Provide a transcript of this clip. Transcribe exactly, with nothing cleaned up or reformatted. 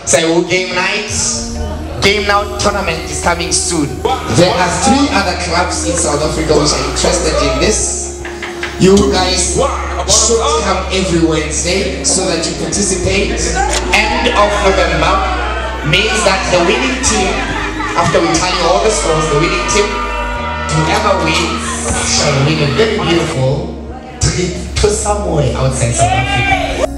Saiwoo game night. Game Now tournament is coming soon. There are three other clubs in South Africa which are interested in this. You guys should come every Wednesday so that you participate. End of November means that the winning team, after we tally all the scores, the winning team, whoever wins shall win a very beautiful trip to somewhere outside South Africa.